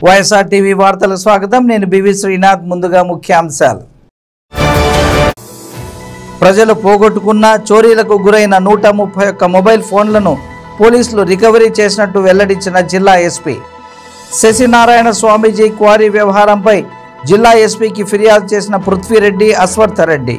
YSR TV వార్తలకు స్వాగతం. నేను బివి శ్రీనాథ్. ముందుగా ముఖ్యాంశాలు. ప్రజలు పోగొట్టుకున్న చోరీలకు గురైన 131 మొబైల్ ఫోన్లను పోలీసులు రికవరీ చేసినట్టు వెల్లడించిన జిల్లా ఎస్పీ. శశినారాయణ స్వామీజీ క్వారీ వ్యవహారంపై జిల్లా ఎస్పీకి ఫిర్యాదు చేసిన పృథ్వీరెడ్డి, అశ్వత్థరెడ్డి.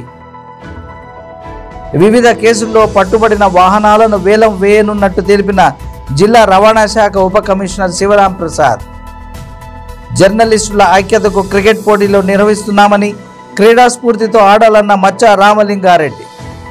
వివిధ కేసుల్లో పట్టుబడిన వాహనాలను వేలం వేయనున్నట్టు తెలిపిన జిల్లా రవాణా శాఖ ఉప కమిషనర్ శివరాం ప్రసాద్. జర్నలిస్టుల ఐక్యతకు క్రికెట్ పోటీలో నిర్వహిస్తున్నామని, క్రీడా స్ఫూర్తితో ఆడాలన్న మచ్చా రామలింగారెడ్డి.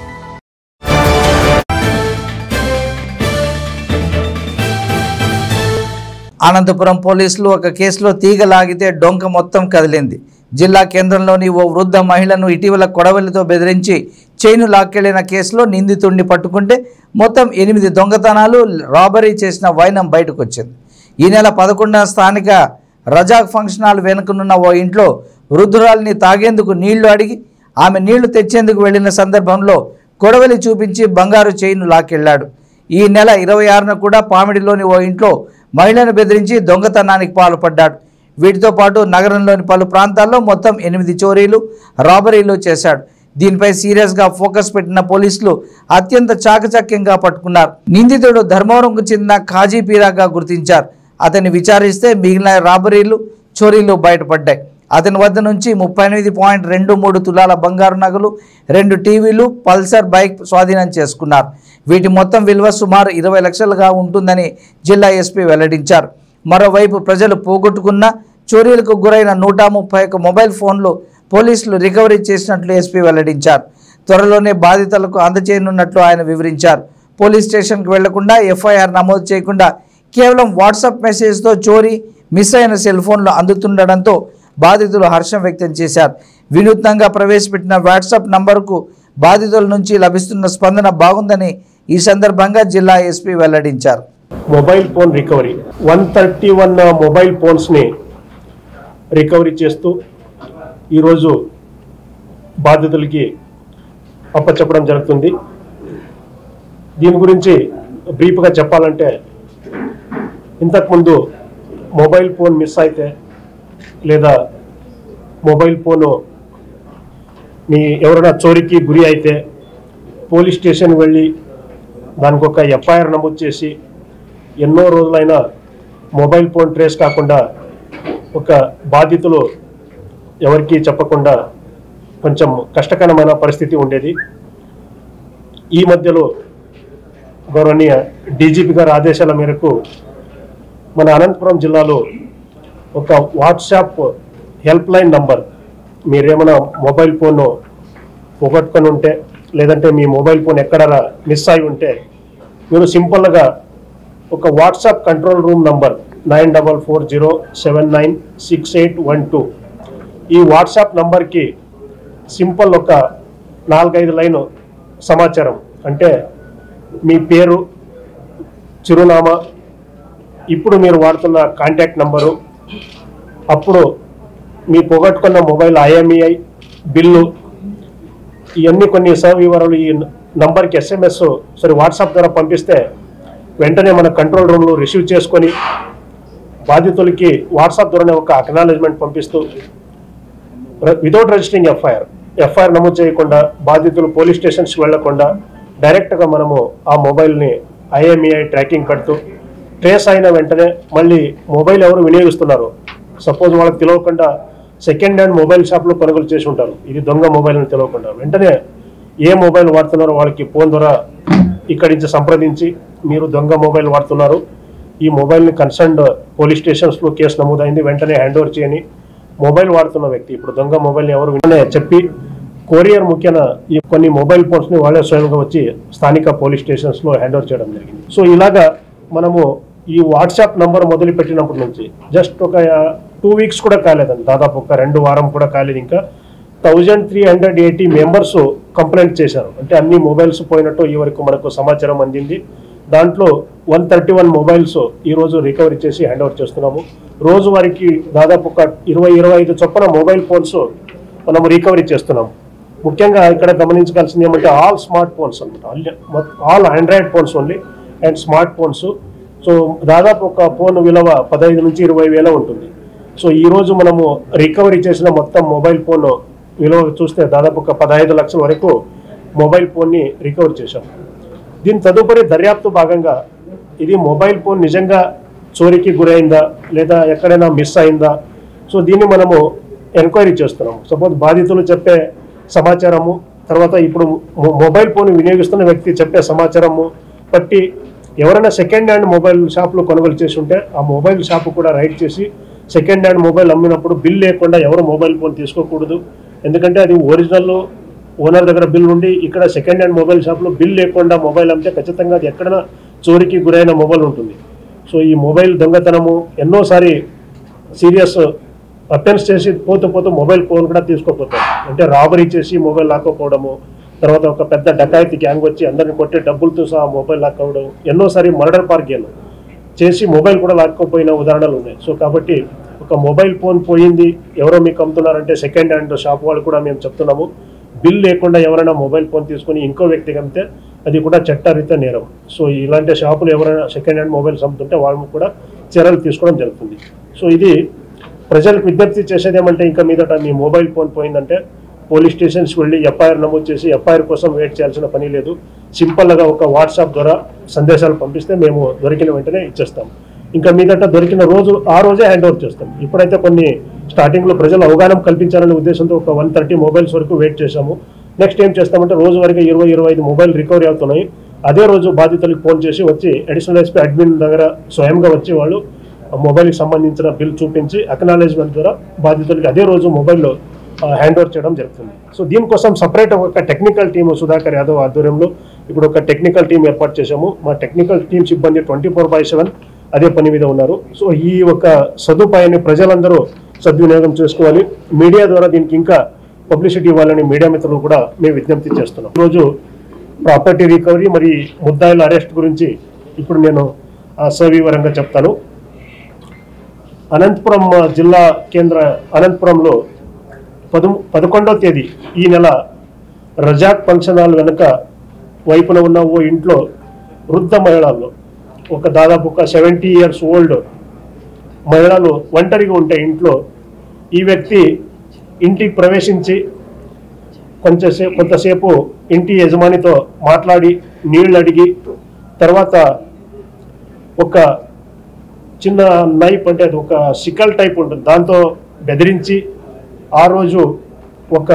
అనంతపురం పోలీసులు ఒక కేసులో తీగలాగితే డొంక మొత్తం కదిలింది. జిల్లా కేంద్రంలోని ఓ వృద్ధ మహిళను ఇటీవల కొడవలితో బెదిరించి చైను లాక్కెళ్లిన కేసులో నిందితుడిని పట్టుకుంటే మొత్తం 8 దొంగతనాలు, రాబరీ చేసిన వైనం బయటకు వచ్చింది. ఈ నెల 11న స్థానిక రజాక్ ఫంక్షన్ హాల్ వెనుకనున్న ఓ ఇంట్లో వృద్ధురాలిని తాగేందుకు నీళ్లు అడిగి ఆమె నీళ్లు తెచ్చేందుకు వెళ్లిన సందర్భంలో కొడవలి చూపించి బంగారు చైను లాక్కెళ్లాడు. ఈ నెల 26న కూడా పామిడిలోని ఓ ఇంట్లో మహిళను బెదిరించి దొంగతనానికి పాల్పడ్డాడు. వీటితో పాటు నగరంలోని పలు ప్రాంతాల్లో మొత్తం 8 చోరీలు, రాబరీలు చేశాడు. దీనిపై సీరియస్గా ఫోకస్ పెట్టిన పోలీసులు అత్యంత చాకచక్యంగా పట్టుకున్నారు. నిందితుడు ధర్మవరంకు చెందిన ఖాజీపీరాగా గుర్తించారు. అతన్ని విచారిస్తే మిగిలిన రాబరీలు, చోరీలు బయటపడ్డాయి. అతని వద్ద నుంచి 38.23 తులాల బంగారు నగలు, 2 టీవీలు, పల్సర్ బైక్ స్వాధీనం చేసుకున్నారు. వీటి మొత్తం విలువ సుమారు 20 లక్షలుగా ఉంటుందని జిల్లా ఎస్పీ వెల్లడించారు. మరోవైపు ప్రజలు పోగొట్టుకున్న చోరీలకు గురైన 131 మొబైల్ ఫోన్లు పోలీసులు రికవరీ చేసినట్లు ఎస్పీ వెల్లడించారు. త్వరలోనే బాధితులకు అందజేయనున్నట్లు ఆయన వివరించారు. పోలీస్ స్టేషన్కు వెళ్లకుండా, ఎఫ్ఐఆర్ నమోదు చేయకుండా కేవలం వాట్సాప్ మెసేజ్తో చోరీ, మిస్ అయిన సెల్ ఫోన్లు అందుతుండడంతో బాధితులు హర్షం వ్యక్తం చేశారు. వినూత్నంగా ప్రవేశపెట్టిన వాట్సాప్ నంబరుకు బాధితుల నుంచి లభిస్తున్న స్పందన బాగుందని ఈ సందర్భంగా జిల్లా ఎస్పీ వెల్లడించారు. మొబైల్ ఫోన్ రికవరీ 131 మొబైల్ ఫోన్స్ని రికవరీ చేస్తూ ఈరోజు బాధితులకి అప్పచెప్పడం జరుగుతుంది. దీని గురించి బ్రీఫ్గా చెప్పాలంటే, ఇంతకుముందు మొబైల్ ఫోన్ మిస్ అయితే లేదా మొబైల్ ఫోను మీ ఎవరైనా చోరీకి గురి అయితే పోలీస్ స్టేషన్ వెళ్ళి దానికి ఒక ఎఫ్ఐఆర్ నమోదు చేసి ఎన్నో రోజులైనా మొబైల్ ఫోన్ ట్రేస్ కాకుండా ఒక బాధితులు ఎవరికి చెప్పకుండా కొంచెం కష్టకరమైన పరిస్థితి ఉండేది. ఈ మధ్యలో గౌరవనీయ డీజీపీ గారి ఆదేశాల మేరకు మన అనంతపురం జిల్లాలో ఒక వాట్సాప్ హెల్ప్ లైన్ నంబర్, మీరేమైనా మొబైల్ ఫోన్ పోగొట్టుకొని ఉంటే లేదంటే మీ మొబైల్ ఫోన్ ఎక్కడ మిస్ అయి ఉంటే మీరు సింపుల్గా ఒక వాట్సాప్ కంట్రోల్ రూమ్ నంబర్ 9440796812 ఈ వాట్సాప్ నంబర్కి సింపుల్ ఒక 4-5 లైన్ సమాచారం, అంటే మీ పేరు, చిరునామా, ఇప్పుడు మీరు వాడుతున్న కాంటాక్ట్ నంబరు, అప్పుడు మీ పోగొట్టుకున్న మొబైల్ IMEI బిల్లు, ఇవన్నీ కొన్ని సవివరాలు ఈ నంబర్కి SMS వాట్సాప్ ద్వారా పంపిస్తే వెంటనే మన కంట్రోల్ రూమ్లో రిసీవ్ చేసుకొని బాధితులకి వాట్సాప్ ద్వారానే ఒక అక్నాలెడ్జ్మెంట్ పంపిస్తూ వితౌట్ రిజిస్టరింగ్ ఎఫ్ఐఆర్ నమోదు చేయకుండా బాధితులు పోలీస్ స్టేషన్స్కి వెళ్లకుండా డైరెక్ట్గా మనము ఆ మొబైల్ని IMEI ట్రాకింగ్ పెడుతూ ట్రేస్ అయిన వెంటనే మళ్ళీ మొబైల్ ఎవరు వినియోగిస్తున్నారు, సపోజ్ వాళ్ళకి తెలియకుండా సెకండ్ హ్యాండ్ మొబైల్ షాప్లో కొనుగోలు చేసి ఉంటారు, ఇది దొంగ మొబైల్ అని తెలియకుండా వెంటనే ఏ మొబైల్ వాడుతున్నారో వాళ్ళకి ఫోన్ ద్వారా ఇక్కడి నుంచి సంప్రదించి మీరు దొంగ మొబైల్ వాడుతున్నారు, ఈ మొబైల్ని కన్సర్న్డ్ పోలీస్ స్టేషన్స్లో కేసు నమోదైంది, వెంటనే హ్యాండ్ ఓవర్ చేయని మొబైల్ వాడుతున్న వ్యక్తి ఇప్పుడు దొంగ మొబైల్ని ఎవరు వెంటనే చెప్పి కొరియర్ ముఖ్యంగా ఈ కొన్ని మొబైల్ ఫోన్స్ని వాళ్ళే స్వయంగా వచ్చి స్థానిక పోలీస్ స్టేషన్స్లో హ్యాండ్ ఓవర్ చేయడం జరిగింది. సో ఇలాగా మనము ఈ వాట్సాప్ నంబర్ మొదలుపెట్టినప్పటి నుంచి జస్ట్ ఒక 2 వీక్స్ కూడా కాలేదండి, దాదాపు ఒక 2 వారం కూడా కాలేదు, ఇంకా 1380 మెంబర్స్ కంప్లైంట్ చేశారు. అంటే అన్ని మొబైల్స్ పోయినట్టు ఈ వరకు మనకు సమాచారం అందింది. దాంట్లో 131 మొబైల్స్ ఈరోజు రికవరీ చేసి హ్యాండ్ ఓవర్ చేస్తున్నాము. రోజువారికి దాదాపు ఒక 20-25 చొప్పున మొబైల్ ఫోన్స్ మనం రికవరీ చేస్తున్నాము. ముఖ్యంగా ఇక్కడ గమనించాల్సింది ఏమంటే ఆల్ స్మార్ట్ ఫోన్స్ అనమాట, all Android phones only and smart phones. So దాదాపు ఒక ఫోన్ విలువ 15 నుంచి 20 వేల ఉంటుంది. సో ఈరోజు మనము రికవరీ చేసిన మొత్తం మొబైల్ ఫోన్ విలువ చూస్తే దాదాపు ఒక 15 లక్షల వరకు మొబైల్ ఫోన్ని రికవర్ చేశాం. దీని తదుపరి దర్యాప్తు భాగంగా ఇది మొబైల్ ఫోన్ నిజంగా చోరీకి గురైందా లేదా ఎక్కడైనా మిస్ అయిందా, సో దీన్ని మనము ఎంక్వైరీ చేస్తున్నాము. సపోజ్ బాధితులు చెప్పే సమాచారము, తర్వాత ఇప్పుడు మొబైల్ ఫోన్ వినియోగిస్తున్న వ్యక్తి చెప్పే సమాచారము బట్టి ఎవరైనా సెకండ్ హ్యాండ్ మొబైల్ షాప్లో కొనుగోలు చేసి ఉంటే ఆ మొబైల్ షాప్ కూడా రైడ్ చేసి సెకండ్ హ్యాండ్ మొబైల్ అమ్మినప్పుడు బిల్ లేకుండా ఎవరు మొబైల్ ఫోన్ తీసుకోకూడదు. ఎందుకంటే అది ఒరిజినల్ ఓనర్ దగ్గర బిల్ ఉండి ఇక్కడ సెకండ్ హ్యాండ్ మొబైల్ షాప్లో బిల్ లేకుండా మొబైల్ అమ్మితే ఖచ్చితంగా అది ఎక్కడైనా చోరీకి గురైన మొబైల్ ఉంటుంది. సో ఈ మొబైల్ దొంగతనము ఎన్నోసారి సీరియస్ అటెంప్ట్స్ చేసి పోతూ మొబైల్ ఫోన్ కూడా తీసుకోపోతారు. అంటే రాబరీ చేసి మొబైల్ లాక్కోపోవడము, తర్వాత ఒక పెద్ద డకాయితీ గ్యాంగ్ వచ్చి అందరిని కొట్టే డబ్బులతో సహా మొబైల్ లాక్కోవడం, ఎన్నోసారి మర్డర్ పార్టీలు చేసి మొబైల్ కూడా లాక్కోపోయిన ఉదాహరణలు ఉన్నాయి. సో కాబట్టి ఒక మొబైల్ ఫోన్ పోయింది ఎవరో మీకు అమ్ముతున్నారంటే సెకండ్ హ్యాండ్ షాప్ వాళ్ళు కూడా మేము చెప్తున్నాము, బిల్ లేకుండా ఎవరైనా మొబైల్ ఫోన్ తీసుకుని ఇంకో వ్యక్తికి అమ్మితే అది కూడా చట్టరీత్యా నేరం. సో ఇలాంటి షాపులు ఎవరైనా సెకండ్ హ్యాండ్ మొబైల్స్ అమ్ముతుంటే వాళ్ళు కూడా చర్యలు తీసుకోవడం జరుగుతుంది. సో ఇది ప్రజలకు విజ్ఞప్తి చేసేది ఏమంటే, ఇంకా మీదట మీ మొబైల్ ఫోన్ పోయిందంటే పోలీస్ స్టేషన్స్ వెళ్ళి ఎఫ్ఐఆర్ నమోదు చేసి ఎఫ్ఐఆర్ కోసం వెయిట్ చేయాల్సిన పని లేదు. సింపుల్గా ఒక వాట్సాప్ ద్వారా సందేశాలు పంపిస్తే మేము దొరికిన వెంటనే ఇచ్చేస్తాం. ఇంకా మీదట దొరికిన రోజు ఆ రోజే హ్యాండ్ ఓవర్ చేస్తాం. ఇప్పుడైతే కొన్ని స్టార్టింగ్లో ప్రజలు అవగాహన కల్పించాలనే ఉద్దేశంతో ఒక 130 మొబైల్స్ వరకు వెయిట్ చేశాము. నెక్స్ట్ ఏం చేస్తామంటే రోజు వరకు 20-25 మొబైల్ రికవరీ అవుతున్నాయి. అదే రోజు బాధితులకు ఫోన్ చేసి వచ్చి అడిషనల్ ఎస్పీ అడ్మిన్ దగ్గర స్వయంగా వచ్చి వాళ్ళు మొబైల్కి సంబంధించిన బిల్ చూపించి అక్నాలెడ్జ్మెంట్ ద్వారా బాధితులకి అదే రోజు మొబైల్లో హ్యాండ్ ఓవర్ చేయడం జరుగుతుంది. సో దీనికోసం సపరేట్ ఒక టెక్నికల్ టీమ్ సుధాకర్ యాదవ్ ఆధ్వర్యంలో ఇప్పుడు ఒక టెక్నికల్ టీం ఏర్పాటు చేశాము. మా టెక్నికల్ టీం సిబ్బంది 24/7 అదే పని మీద ఉన్నారు. సో ఈ ఒక సదుపాయాన్ని ప్రజలందరూ సద్వినియోగం చేసుకోవాలి. మీడియా ద్వారా దీనికి ఇంకా పబ్లిసిటీ ఇవ్వాలని మీడియా మిత్రులు కూడా మేము విజ్ఞప్తి చేస్తున్నాం. ఈరోజు ప్రాపర్టీ రికవరీ మరి ముద్దాయిల అరెస్ట్ గురించి ఇప్పుడు నేను సవివరంగా చెప్తాను. అనంతపురం జిల్లా కేంద్ర అనంతపురంలో 11వ తేదీ ఈ నెల రజాక్ ఫంక్షన్ హాల్ వెనుక వైపున ఉన్న ఓ ఇంట్లో వృద్ధ మహిళల్లో ఒక దాదాపు ఒక 70 years ఓల్డ్ మహిళలు ఒంటరిగా ఉంటే ఇంట్లో ఈ వ్యక్తి ఇంటికి ప్రవేశించి కొంతసేపు ఇంటి యజమానితో మాట్లాడి నీళ్ళు అడిగి తర్వాత ఒక చిన్న నైఫ్ అంటే అది ఒక సికల్ టైప్ ఉంటుంది దాంతో బెదిరించి ఆ రోజు ఒక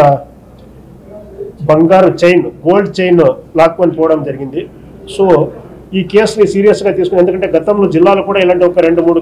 బంగారు చైన్ గోల్డ్ చైన్ లాక్కొని పోవడం జరిగింది. సో ఈ కేసుని సీరియస్గా తీసుకుని, ఎందుకంటే గతంలో జిల్లాలో కూడా ఇలాంటి ఒక 2-3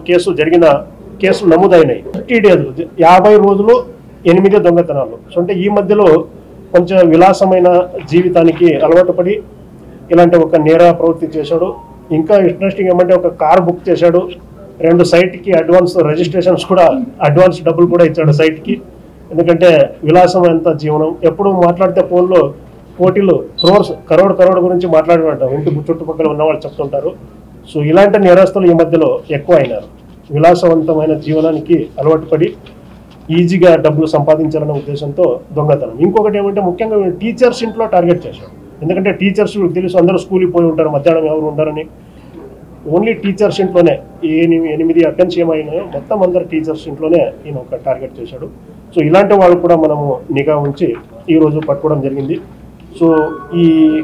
కేసులు నమోదైనాయి. 30 days 50 రోజులు 8 దొంగతనాలు. సో అంటే ఈ మధ్యలో కొంచెం విలాసమైన జీవితానికి అలవాటు పడి ఇలాంటి ఒక నేర ప్రవృత్తి చేశాడు. ఇంకా ఇంట్రెస్టింగ్ ఏమంటే ఒక కార్ బుక్ చేశాడు, 2 సైట్కి అడ్వాన్స్ రిజిస్ట్రేషన్స్ కూడా అడ్వాన్స్ డబ్బులు కూడా ఇచ్చాడు సైట్కి. ఎందుకంటే విలాసమైన జీవనం, ఎప్పుడు మాట్లాడితే ఫోన్లో కోటిలు కరోడ్ గురించి మాట్లాడినట్టు ఇంటి చుట్టుపక్కల ఉన్నవాళ్ళు చెప్తుంటారు. సో ఇలాంటి నేరస్తులు ఈ మధ్యలో ఎక్కువ అయినారు. విలాసవంతమైన జీవనానికి అలవాటు పడి ఈజీగా డబ్బులు సంపాదించాలనే ఉద్దేశంతో దొంగతనం. ఇంకొకటి ఏమంటే ముఖ్యంగా టీచర్స్ ఇంట్లో టార్గెట్ చేశాడు. ఎందుకంటే టీచర్స్ తెలుసు, అందరూ స్కూల్కి పోయి ఉంటారు, మధ్యాహ్నం ఎవరు ఉంటారని. ఓన్లీ టీచర్స్ ఇంట్లోనే 8 అటెంప్ట్స్ ఏమైనాయో మొత్తం అందరు టీచర్స్ ఇంట్లోనే ఈయన ఒక టార్గెట్ చేశాడు. సో ఇలాంటి వాళ్ళు కూడా మనము నిఘా ఉంచి ఈరోజు పట్టుకోవడం జరిగింది. సో ఈ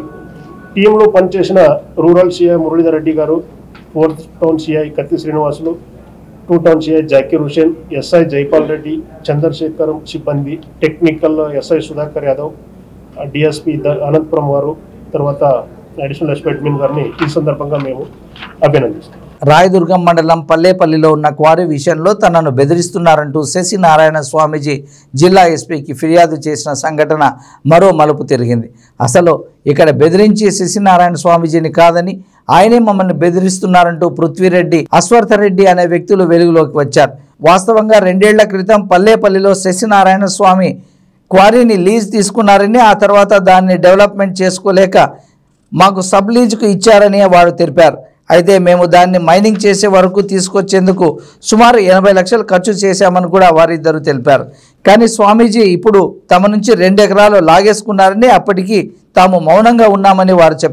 టీంలో పనిచేసిన రూరల్ సిఐ మురళీధర్ రెడ్డి గారు, 4th town CI Katti Srinivasulu, 2 town CI Zakir Hussain, SI Jaipal Reddy, Chandrasekharam సిబ్బంది, technical SI Sudhakar Yadav, DSP Anantapuram వారు, తర్వాత అడిషనల్ ఎస్పీ అడ్మిన్ గారిని ఈ సందర్భంగా మేము అభినందిస్తాం. రాయదుర్గం మండలం పల్లేపల్లిలో ఉన్న క్వారీ విషయంలో తనను బెదిరిస్తున్నారంటూ శశినారాయణ స్వామీజీ జిల్లా ఎస్పీకి ఫిర్యాదు చేసిన సంఘటన మరో మలుపు తిరిగింది. అసలు ఇక్కడ బెదిరించి శశినారాయణ స్వామీజీని కాదని ఆయనే మమ్మల్ని బెదిరిస్తున్నారంటూ పృథ్వీరెడ్డి, అశ్వర్థరెడ్డి అనే వ్యక్తులు వెలుగులోకి వచ్చారు. వాస్తవంగా 2 ఏళ్ల క్రితం పల్లేపల్లిలో శశినారాయణ స్వామి క్వారీని లీజ్ తీసుకున్నారని, ఆ తర్వాత దాన్ని డెవలప్మెంట్ చేసుకోలేక మాకు సబ్ లీజుకు ఇచ్చారని వారు తెలిపారు. అయితే మేము దాన్ని మైనింగ్ చేసే వరకు తీసుకొచ్చేందుకు సుమారు 80 లక్షలు ఖర్చు చేశామని కూడా వారిద్దరూ తెలిపారు. కానీ స్వామీజీ ఇప్పుడు తమ నుంచి 2 ఎకరాలు లాగేసుకున్నారని, అప్పటికీ తాము మౌనంగా ఉన్నామని వారు చెప్పారు.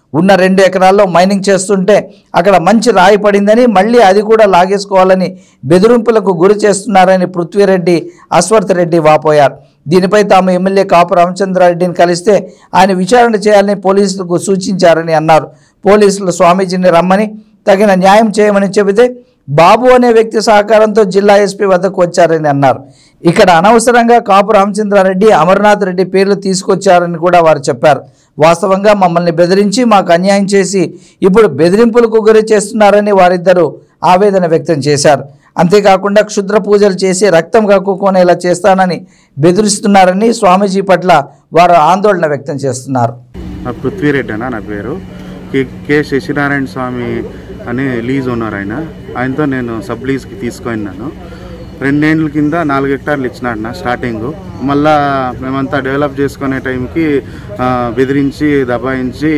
ఉన్న 2 ఎకరాల్లో మైనింగ్ చేస్తుంటే అక్కడ మంచి రాయి పడిందని మళ్ళీ అది కూడా లాగేసుకోవాలని బెదిరింపులకు గురి చేస్తున్నారని పృథ్వీరెడ్డి, అశ్వర్త్ రెడ్డి వాపోయారు. దీనిపై తాము ఎమ్మెల్యే కాపు రామచంద్రారెడ్డిని కలిస్తే ఆయన విచారణ చేయాలని పోలీసులకు సూచించారని అన్నారు. పోలీసులు స్వామీజీని రమ్మని తగిన న్యాయం చేయమని చెబితే బాబు అనే వ్యక్తి సహకారంతో జిల్లా ఎస్పీ వద్దకు వచ్చారని అన్నారు. ఇక్కడ అనవసరంగా కాపు రామచంద్రారెడ్డి, అమర్నాథ్ రెడ్డి పేర్లు తీసుకొచ్చారని కూడా వారు చెప్పారు. వాస్తవంగా మమ్మల్ని బెదిరించి మాకు అన్యాయం చేసి ఇప్పుడు బెదిరింపులకు గురి చేస్తున్నారని వారిద్దరూ ఆవేదన వ్యక్తం చేశారు. అంతేకాకుండా క్షుద్ర పూజలు చేసి రక్తం కక్కుకొనేలా చేస్తానని బెదిరిస్తున్నారని స్వామీజీ పట్ల వారు ఆందోళన వ్యక్తం చేస్తున్నారు. పృథ్వీరెడ్డి అన్న నా పేరు. కె శశినారాయణ స్వామి అని లీజ్ ఓనర్ ఆయనతో నేను సబ్ లీజ్కి తీసుకున్నాను. 2 ఏళ్ళ కింద 4 హెక్టార్లు ఇచ్చినాడు స్టార్టింగ్. మళ్ళా మేమంతా డెవలప్ చేసుకునే టైంకి బెదిరించి దబాయించి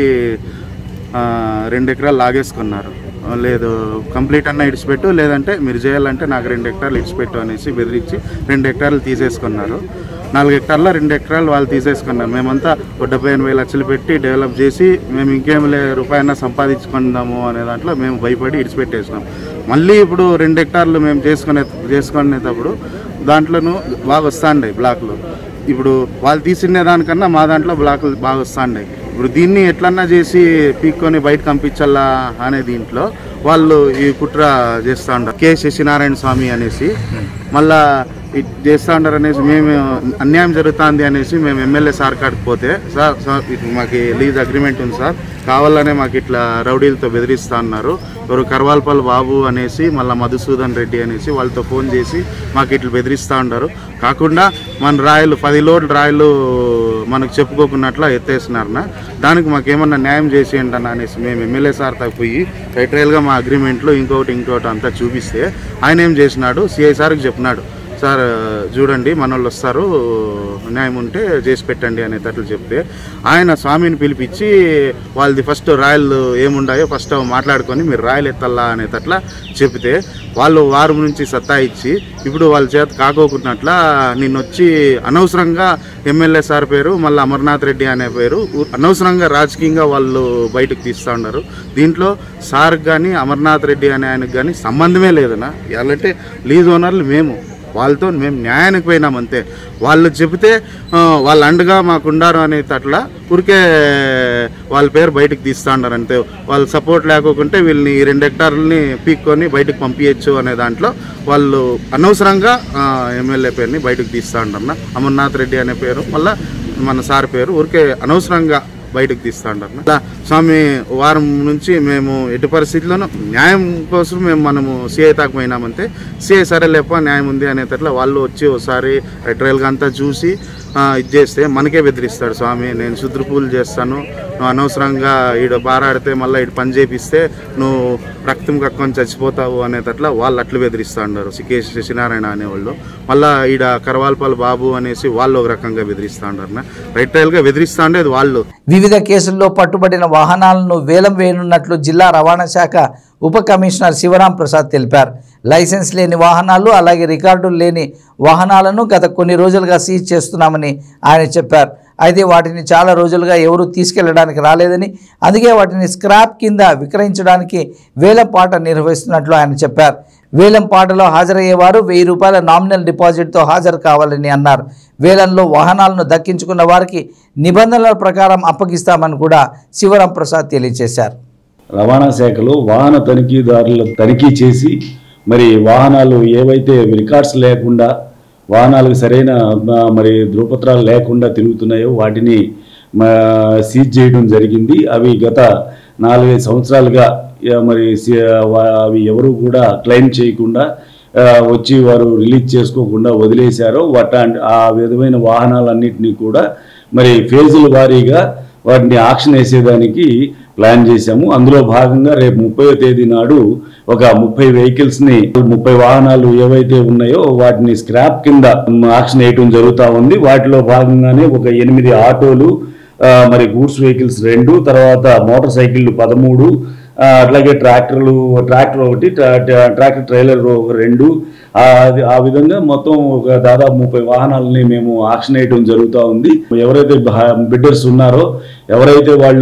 2 ఎకరాలు లాగేసుకున్నారు. లేదు కంప్లీట్ అన్న ఇడిచిపెట్టు, లేదంటే మీరు చేయాలంటే నాకు 2 హెక్టార్లు ఇడిచిపెట్టు అనేసి బెదిరించి 2 హెక్టార్లు తీసేసుకున్నారు. 4 హెక్టార్లో 2 హెక్టార్లు వాళ్ళు తీసేసుకున్నారు. మేమంతా 70-80 లక్షలు పెట్టి డెవలప్ చేసి మేము ఇంకేం రూపాయన్నా సంపాదించుకుందాము అనే దాంట్లో మేము భయపడి ఇడిచిపెట్టేసినాం. మళ్ళీ ఇప్పుడు 2 హెక్టార్లు మేము చేసుకునేటప్పుడు దాంట్లోనూ బాగా వస్తాండే బ్లాక్లు. ఇప్పుడు వాళ్ళు తీసినే దానికన్నా మా దాంట్లో బ్లాక్లు బాగా వస్తాండే. ఇప్పుడు దీన్ని ఎట్లన్నా చేసి పీక్కొని బయట పంపించాలా అనే దీంట్లో వాళ్ళు ఈ కుట్ర చేస్తూ ఉంటారు. కె శశినారాయణ స్వామి అనేసి మళ్ళా చేస్తూ ఉంటారు అనేసి మేము అన్యాయం జరుగుతుంది అనేసి మేము ఎమ్మెల్యే సార్ కాడికి పోతే, సార్ మాకు లీజ్ అగ్రిమెంట్ ఉంది సార్, కావాలనే మాకు ఇట్లా రౌడీలతో బెదిరిస్తూ ఉన్నారు, ఎవరు కర్వాల్పల్లి బాబు అనేసి మళ్ళీ మధుసూదన్ రెడ్డి అనేసి వాళ్ళతో ఫోన్ చేసి మాకు ఇట్లా బెదిరిస్తూ ఉంటారు. కాకుండా మన రాయలు 10 లోడ్ల రాయలు మనకు చెప్పుకోకున్నట్లు ఎత్తేసినారన్న, దానికి మాకు ఏమన్నా న్యాయం చేసేయండి అన్న అనేసి మేము ఎమ్మెల్యే సార్ తప్పిపోయి టైట్రైల్గా మా అగ్రిమెంట్లో ఇంకోటి అంతా చూపిస్తే ఆయన ఏం చేసినాడు, సిఐ సార్కి చెప్పినాడు, సార్ చూడండి మన వాళ్ళు వస్తారు, న్యాయం ఉంటే చేసి పెట్టండి అనేటట్లు చెప్తే ఆయన స్వామిని పిలిపించి వాళ్ళది ఫస్ట్ రాయలు ఏముండాయో ఫస్ట్ మాట్లాడుకొని మీరు రాయలు ఎత్తల్లా అనేటట్లా చెప్తే వాళ్ళు వారం నుంచి సత్తాయిచ్చి ఇప్పుడు వాళ్ళ చేత కాకోకున్నట్ల నిన్నొచ్చి అనవసరంగా ఎమ్మెల్యే సార్ పేరు మళ్ళీ అమర్నాథ్ రెడ్డి అనే పేరు అనవసరంగా రాజకీయంగా వాళ్ళు బయటకు తీస్తూ ఉన్నారు. దీంట్లో సార్కి కానీ అమర్నాథ్ రెడ్డి అనే ఆయనకు కానీ సంబంధమే లేదన్నా. ఎలాంటే లీజ్ ఓనర్లు వాళ్ళతో మేము న్యాయానికి పోయినాం అంతే. వాళ్ళు చెబితే వాళ్ళు అండగా మాకుండారు అనేటట్లా ఊరికే వాళ్ళ పేరు బయటకు తీస్తూ ఉన్నారు అంతే. వాళ్ళ సపోర్ట్ లేకోకుంటే వీళ్ళని 2 హెక్టార్లని పీక్కొని బయటకు పంపించచ్చు అనే దాంట్లో వాళ్ళు అనవసరంగా ఎమ్మెల్యే పేరుని బయటకు తీస్తూ ఉంటారన్న. అమర్నాథ్ రెడ్డి అనే పేరు మళ్ళీ మన సార్ పేరు ఊరికే అనవసరంగా బయటకు తీస్తూ ఉంటారు. అలా స్వామి వారం నుంచి మేము ఎట్టి పరిస్థితుల్లోనూ న్యాయం కోసం మనము సిఐ తాకు పోయినామంటే సిఐ సరే లేప న్యాయం ఉంది అనేటట్లా వాళ్ళు వచ్చి ఒకసారి ట్రయల్గా అంతా చూసి ఇది చేస్తే మనకే బెదిరిస్తాడు స్వామి, నేను శుద్ర పూజలు చేస్తాను, నువ్వు అనవసరంగా ఈడ బారాడితే మళ్ళీ ఇటు పని చేపిస్తే నువ్వు రక్తం కక్కుని చచ్చిపోతావు అనేటట్లా వాళ్ళు అట్లు బెదిరిస్తూ ఉన్నారు. కె శశినారాయణ అనేవాళ్ళు మళ్ళీ ఈడ కర్వాల్పల్లి బాబు అనేసి వాళ్ళు ఒక రకంగా బెదిరిస్తూ ఉంటారు. రైట్రైల్గా బెదిరిస్తూ ఉండేది వాళ్ళు. వివిధ కేసుల్లో పట్టుబడిన వాహనాలను వేలం వేయనున్నట్లు జిల్లా రవాణా శాఖ ఉప కమిషనర్ శివరాం ప్రసాద్ తెలిపారు. లైసెన్స్ లేని వాహనాలు అలాగే రికార్డులు లేని వాహనాలను గత కొన్ని రోజులుగా సీజ్ చేస్తున్నామని ఆయన చెప్పారు. అయితే వాటిని చాలా రోజులుగా ఎవరూ తీసుకెళ్లడానికి రాలేదని, అందుకే వాటిని స్క్రాప్ కింద విక్రయించడానికి వేలంపాట నిర్వహిస్తున్నట్లు ఆయన చెప్పారు. వేలంపాటలో హాజరయ్యేవారు 1000 రూపాయల నామినల్ డిపాజిట్తో హాజరు కావాలని అన్నారు. వేలంలో వాహనాలను దక్కించుకున్న వారికి నిబంధనల ప్రకారం అప్పగిస్తామని కూడా శివరాం ప్రసాద్ తెలియజేశారు. రవాణా శాఖలో వాహన తనిఖీదారులు తనిఖీ చేసి మరి వాహనాలు ఏవైతే రికార్డ్స్ లేకుండా వాహనాలకు సరైన మరి ధృవపత్రాలు లేకుండా తిరుగుతున్నాయో వాటిని సీజ్ చేయడం జరిగింది. అవి గత 4-5 సంవత్సరాలుగా మరి అవి ఎవరు కూడా క్లెయిమ్ చేయకుండా వచ్చి వారు రిలీజ్ చేసుకోకుండా వదిలేశారో ఆ విధమైన వాహనాలన్నింటినీ కూడా మరి ఫేజుల వారీగా వాటిని ఆక్షన్ వేసేదానికి ప్లాన్ చేశాము. అందులో భాగంగా రేపు 30వ తేదీ నాడు ఒక 30 వెహికల్స్ని 30 వాహనాలు ఏవైతే ఉన్నాయో వాటిని స్క్రాప్ కింద ఆక్షన్ వేయటం జరుగుతూ ఉంది. వాటిలో భాగంగానే ఒక 8 ఆటోలు, మరి గూడ్స్ వెహికల్స్ 2, తర్వాత మోటార్ సైకిళ్ళు 13, అట్లాగే ట్రాక్టర్ ఒకటి, ట్రాక్టర్ ట్రైలర్ 2, ఆ విధంగా మొత్తం ఒక దాదాపు 30 వాహనాలని మేము ఆక్షన్ వేయడం జరుగుతూ ఉంది. ఎవరైతే బిడ్డర్స్ ఉన్నారో ఎవరైతే వాళ్ళు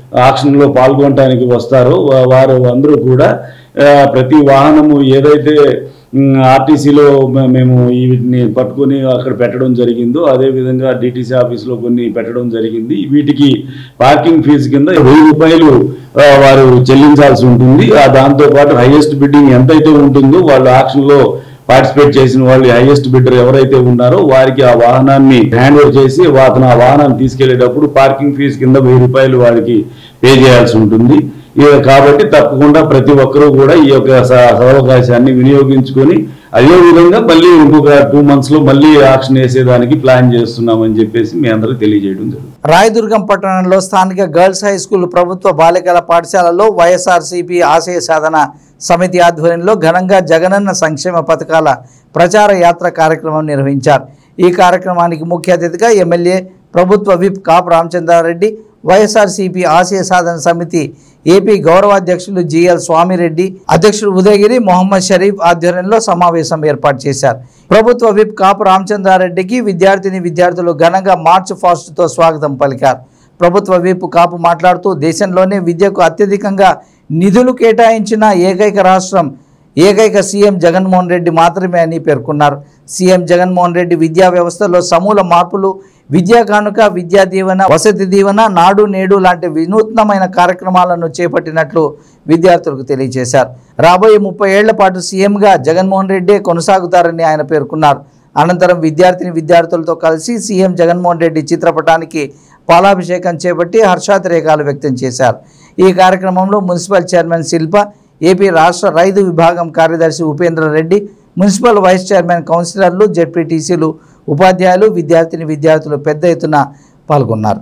ఆక్షన్లో పాల్గొనడానికి వస్తారో వారు అందరూ కూడా ప్రతి వాహనము ఏదైతే ఆర్టీసీలో మేము వీటిని పట్టుకొని అక్కడ పెట్టడం జరిగిందో అదేవిధంగా డిటీసీ ఆఫీస్లో కొన్ని పెట్టడం జరిగింది. వీటికి పార్కింగ్ ఫీజు కింద 1000 రూపాయలు వారు చెల్లించాల్సి ఉంటుంది. దాంతోపాటు హైయెస్ట్ బిడ్డింగ్ ఎంతైతే ఉంటుందో వాళ్ళు ఆక్షన్లో పార్టిసిపేట్ చేసిన వాళ్ళు హైయెస్ట్ బిడ్డర్ ఎవరైతే ఉన్నారో వారికి ఆ వాహనాన్ని హ్యాండ్ ఓవర్ చేసి అతను ఆ వాహనాన్ని తీసుకెళ్లేటప్పుడు పార్కింగ్ ఫీజు కింద 1000 రూపాయలు వారికి పే చేయాల్సి ఉంటుంది. కాబట్టి తప్పకుండా ప్రతి ఒక్కరూ కూడా ఈ యొక్క అవకాశాన్ని వినియోగించుకొని అదేవిధంగా మళ్ళీ ఇంకొక 2 months లో మళ్ళీ ఆక్షన్ వేసేదానికి ప్లాన్ చేస్తున్నామని చెప్పేసి మీ అందరికీ తెలియజేయడం జరుగుతుంది. రాయదుర్గం పట్టణంలో స్థానిక గర్ల్స్ హై స్కూల్ ప్రభుత్వ బాలికల పాఠశాలలో వైఎస్ఆర్సీపీ ఆశయ సాధన సమితి ఆధ్వర్యంలో ఘనంగా జగనన్న సంక్షేమ పథకాల ప్రచార యాత్ర కార్యక్రమం నిర్వహించారు. ఈ కార్యక్రమానికి ముఖ్య అతిథిగా ఎమ్మెల్యే ప్రభుత్వ విప్ కాపు రామచంద్రారెడ్డి, వైఎస్ఆర్సీపీ ఆశయ సాధన సమితి ఏపీ గౌరవాధ్యక్షులు జిఎల్ స్వామిరెడ్డి, అధ్యక్షుడు ఉదయగిరి మొహమ్మద్ షరీఫ్ ఆధ్వర్యంలో సమావేశం ఏర్పాటు చేశారు. ప్రభుత్వ విప్ కాపు రామచంద్రారెడ్డికి విద్యార్థులు ఘనంగా మార్చ్ ఫాస్ట్తో స్వాగతం పలికారు. ప్రభుత్వ విప్ కాపు మాట్లాడుతూ దేశంలోనే విద్యకు అత్యధికంగా నిధులు కేటాయించిన ఏకైక సీఎం జగన్మోహన్ రెడ్డి మాత్రమే అని పేర్కొన్నారు. సీఎం జగన్మోహన్ రెడ్డి విద్యా వ్యవస్థలో సమూల మార్పులు, విద్యా కానుక, విద్యా దీవెన, వసతి దీవెన, నాడు నేడు లాంటి వినూత్నమైన కార్యక్రమాలను చేపట్టినట్లు విద్యార్థులకు తెలియజేశారు. రాబోయే 30 ఏళ్ల పాటు సీఎంగా జగన్మోహన్ రెడ్డే కొనసాగుతారని ఆయన పేర్కొన్నారు. అనంతరం విద్యార్థులతో కలిసి సీఎం జగన్మోహన్ రెడ్డి చిత్రపటానికి పాలాభిషేకం చేపట్టి హర్షాతిరేకాలు వ్యక్తం చేశారు. ఈ కార్యక్రమంలో మున్సిపల్ చైర్మన్ శిల్ప, ఏపీ రాష్ట్ర రైతు విభాగం కార్యదర్శి Upendra Reddy, municipal vice chairman, కౌన్సిలర్లు, జెడ్పీటీసీలు, ఉపాధ్యాయులు, విద్యార్థులు పెద్ద ఎత్తున పాల్గొన్నారు.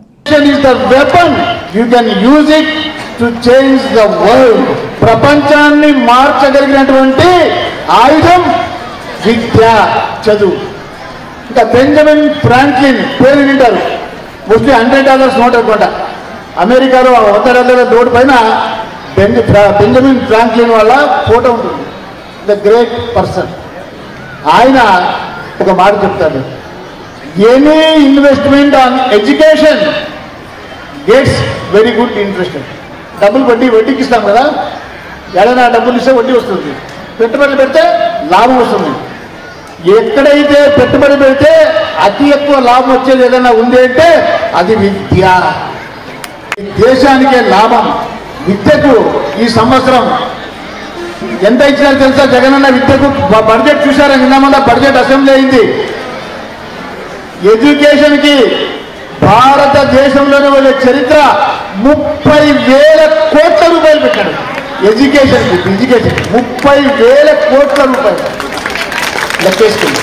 ప్రపంచాన్ని మార్చగలిగినటువంటి ఆయుధం విద్య, చదువు. ఇంకా బెంజమిన్ ఫ్రాంక్లిన్ పేరు వింటారు. మోస్ట్లీ $100 నోట్ అనుకుంటా. అమెరికాలో $100 నోటు పైన బెంజమిన్ ఫ్రాంక్లిన్ వాళ్ళ ఫోటో ఉంటుంది. The great person. ఆయన ఒక మాట చెప్తాడు, any investment on education gets very good interest. డబ్బులు వడ్డీకి ఇస్తాం కదా, ఏదైనా డబ్బులు ఇస్తే వడ్డీ వస్తుంది. పెట్టుబడులు పెడితే లాభం వస్తుంది. ఎక్కడైతే పెట్టుబడి పెడితే అతి ఎక్కువ లాభం వచ్చేది ఏదైనా ఉంది అంటే అది విద్య. దేశానికే లాభం. విద్యకు ఈ సంవత్సరం ఎంత ఇచ్చినారో తెలుసా? జగనన్న విద్యకు బడ్జెట్ చూశారా? నిన్న బడ్జెట్ అసెంబ్లీ అయింది. ఎడ్యుకేషన్కి భారతదేశంలోనే ఒక చరిత్ర 30,000 కోట్ల రూపాయలు పెట్టాడు. ఎడ్యుకేషన్ 30,000 కోట్ల రూపాయలు లెక్కేసుకుంది.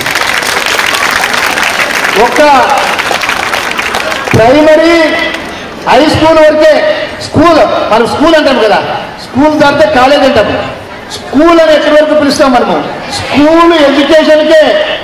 ఒక ప్రైమరీ హై స్కూల్ వరకే, మనం స్కూల్ అంటాం కదా, స్కూల్ దాటితే కాలేజ్ అంటాం. స్కూల్ అని ఎక్కడి వరకు పిలుస్తాం మనము? స్కూల్ ఎడ్యుకేషన్కే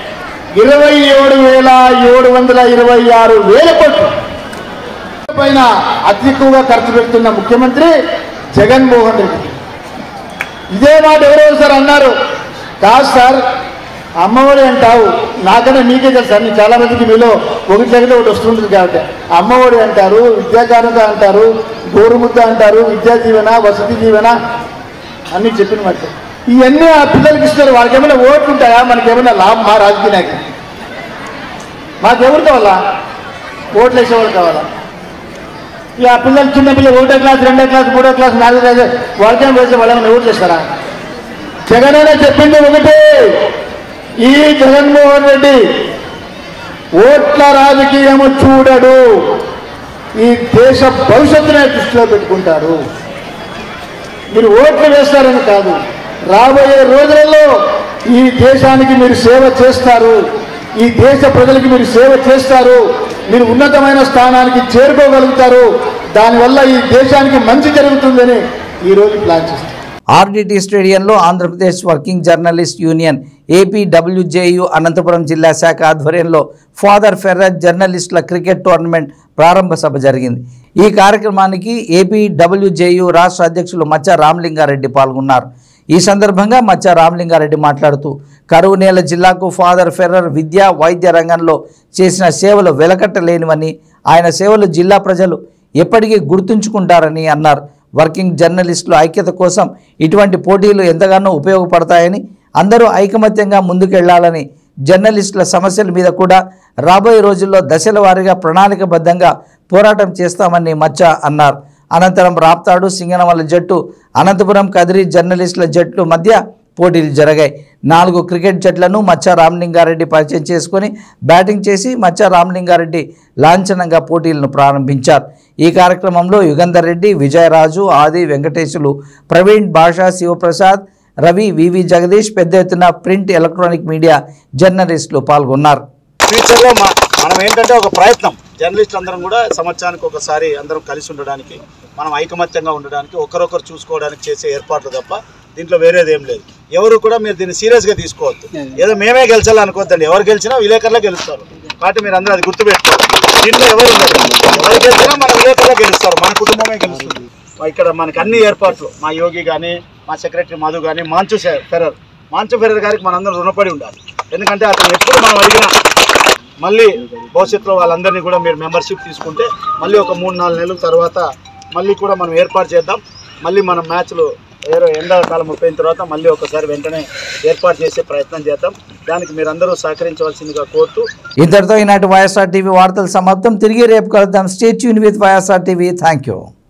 27,726,000 కోట్లు పైన అతి ఎక్కువగా ఖర్చు పెడుతున్న ముఖ్యమంత్రి జగన్మోహన్ రెడ్డి. ఇదే మాట ఎవరో సార్ అన్నారు, కాదు సార్ అమ్మఒడి అంటావు, నాకన్నా మీకే తెలుసు సార్, నేను చాలా మందికి మీలో ఒకటి లేకపోతే ఒకటి వస్తుంటుంది కాబట్టి. అమ్మఒడి అంటారు, విద్యాకానుక అంటారు, గోరుముద్ద అంటారు, విద్యా దీవెన, వసతి దీవెన అన్నీ చెప్పిన మాట. ఇవన్నీ ఆ పిల్లలకి ఇస్తారు. వాళ్ళకి ఏమైనా ఓట్లు ఉంటాయా? మనకేమైనా లాభం? మా రాజకీయ నాయకులు మాకెవరు కావాలా? ఓట్లు వేసేవాళ్ళు కావాలా? ఇక ఆ పిల్లలు, చిన్న పిల్లలు 1వ క్లాస్, 2వ క్లాస్, 3వ క్లాస్, 4వ క్లాస్ వాళ్ళకేం వేసే వాళ్ళని ఓట్లు వేస్తారా? జగన్ అనే చెప్పింది ఒకటి, ఈ జగన్మోహన్ రెడ్డి ఓట్ల రాజకీయము చూడడు, ఈ దేశ భవిష్యత్తునే దృష్టిలో పెట్టుకుంటారు. మీరు ఓట్లు వేస్తారని కాదు, రాబోయే రోజులలో ఈ దేశానికి మీరు సేవ చేస్తారు, ఈ దేశ ప్రజలకి మీరు సేవ చేస్తారు, మీరు ఉన్నతమైన స్థానానికి చేరుకోగలుగుతారు, దానివల్ల ఈ దేశానికి మంచి జరుగుతుందని ఈరోజు ప్లాన్ చేస్తారు. ఆర్డిటి స్టేడియంలో Andhra Pradesh working journalist union APWJU Anantapuram జిల్లా శాఖ ఆధ్వర్యంలో ఫాదర్ ఫెర్రర్ జర్నలిస్టుల క్రికెట్ టోర్నమెంట్ ప్రారంభ సభ జరిగింది. ఈ కార్యక్రమానికి ఏపీడబ్ల్యూజేయు రాష్ట్ర అధ్యక్షులు మచ్చా రామలింగారెడ్డి పాల్గొన్నారు. ఈ సందర్భంగా మచ్చా రామలింగారెడ్డి మాట్లాడుతూ కరువు నేల జిల్లాకు ఫాదర్ ఫెర్రర్ విద్యా వైద్య రంగంలో చేసిన సేవలు వెలకట్టలేనివని, ఆయన సేవలు జిల్లా ప్రజలు ఎప్పటికీ గుర్తుంచుకుంటారని అన్నారు. వర్కింగ్ జర్నలిస్టుల ఐక్యత కోసం ఇటువంటి పోటీలు ఎంతగానో ఉపయోగపడతాయని, అందరూ ఐకమత్యంగా ముందుకెళ్లాలని, జర్నలిస్టుల సమస్యల మీద కూడా రాబోయే రోజుల్లో దశల వారీగా ప్రణాళికబద్ధంగా పోరాటం చేస్తామని మచ్చ అన్నారు. అనంతరం రాప్తాడు, సింగనమల జట్టు, అనంతపురం కదిరి జర్నలిస్టుల జట్లు మధ్య పోటీలు జరిగాయి. 4 క్రికెట్ జట్లను మచ్చ రామలింగారెడ్డి పరిచయం చేసుకుని బ్యాటింగ్ చేసి మచ్చ రామలింగారెడ్డి లాంఛనంగా పోటీలను ప్రారంభించారు. ఈ కార్యక్రమంలో యుగంధర్ రెడ్డి, విజయరాజు, ఆది, వెంకటేశులు, ప్రవీణ్, భాషా, శివప్రసాద్, రవి, వివి జగదీష్, పెద్ద ఎత్తున ప్రింట్, ఎలక్ట్రానిక్ మీడియా జర్నలిస్టులు పాల్గొన్నారు. ఫ్యూచర్లో మనం ఏంటంటే ఒక ప్రయత్నం, జర్నలిస్టులు అందరం కూడా సంవత్సరానికి ఒకసారి అందరం కలిసి ఉండడానికి, మనం ఐకమత్యంగా ఉండడానికి, ఒకరొకరు చూసుకోవడానికి చేసే ఏర్పాట్లు తప్ప దీంట్లో వేరేది ఏం లేదు. ఎవరు కూడా మీరు దీన్ని సీరియస్గా తీసుకోవద్దు. ఏదో మేమే గెలిచాలనుకోవద్దండి. ఎవరు గెలిచినా విలేకరులే గెలుస్తారు. కాబట్టి మీరు అందరూ అది గుర్తుపెట్టుకోవాలి. దీంట్లో ఎవరు ఉండదు. ఎవరు గెలిచినా మన విలేకరులే గెలుస్తారు, మన కుటుంబమే గెలుస్తుంది. ఇక్కడ మనకి అన్ని ఏర్పాట్లు, మా యోగి కానీ, మా సెక్రటరీ మధు కానీ, మాంచు ఫెరర్ గారికి మనందరం రుణపడి ఉండాలి. ఎందుకంటే అతను ఎప్పుడు మనం అడిగినా మళ్ళీ భవిష్యత్తులో వాళ్ళందరినీ కూడా మీరు మెంబర్షిప్ తీసుకుంటే మళ్ళీ ఒక 3-4 నెలల తర్వాత మళ్ళీ కూడా మనం ఏర్పాటు చేద్దాం. మళ్ళీ మనం మ్యాచ్లు ఎండాకాలం అయిపోయిన తర్వాత మళ్ళీ ఒకసారి వెంటనే ఏర్పాటు చేసే ప్రయత్నం చేద్దాం. దానికి మీరందరూ సహకరించవలసిందిగా కోరుతూ ఇంతటితో ఈనాటి వైఎస్ఆర్ టీవీ వార్తలు సమాప్తం. తిరిగి రేపు కలుద్దాం. Stay tune with YSR TV. Thank you.